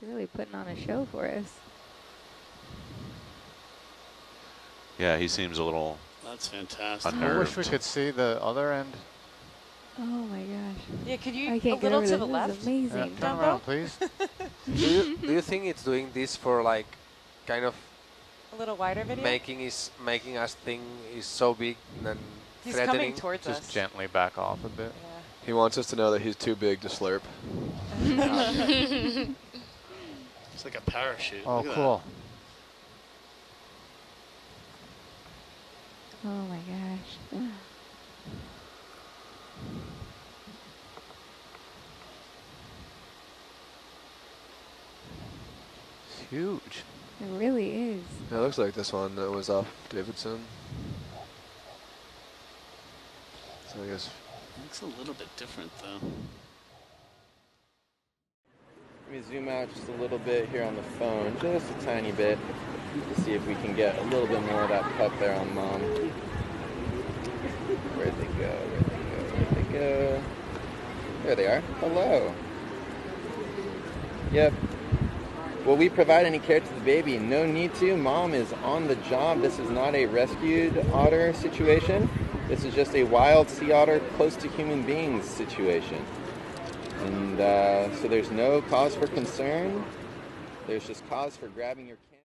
He's really putting on a show for us. Yeah, he seems a little. That's fantastic. Unnerved. I wish we could see the other end. Oh my gosh. Yeah, could you I a can't get little over to this. the This left? is amazing. Turn Dumbo? around, please. Do you think it's doing this for like kind of A little wider video? making us think is so big and He's threatening? coming towards Just us. gently back off a bit. Yeah. He wants us to know that he's too big to slurp. It's like a parachute. Oh, Look at cool. Oh my gosh. It's huge. It really is. Yeah, it looks like this one that was off Davidson. So I guess. That. Looks a little bit different though. Let me zoom out just a little bit here on the phone, just a tiny bit, to see if we can get a little bit more of that pup there on Mom. Where'd they go? Where'd they go? Where'd they go? There they are. Hello. Yep. Will we provide any care to the baby? No need to. Mom is on the job. This is not a rescued otter situation. This is just a wild sea otter close to human beings situation. And so there's no cause for concern. There's just cause for grabbing your camera.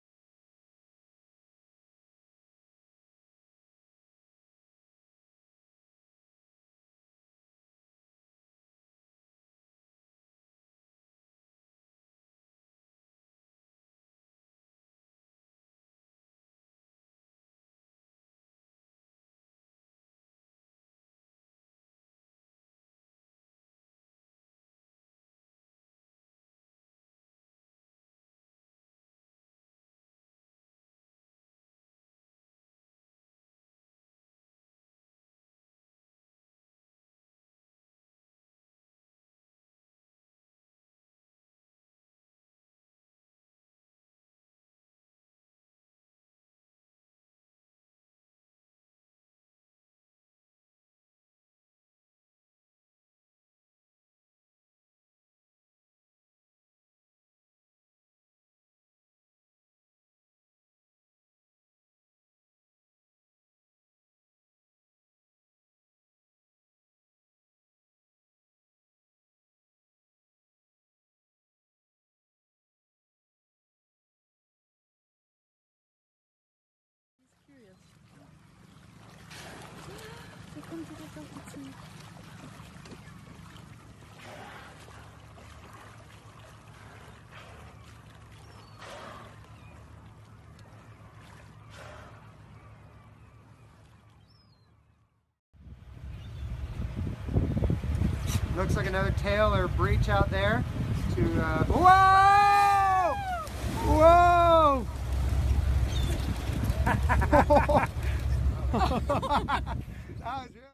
Looks like another tail or breach out there. To whoa! Whoa! That was really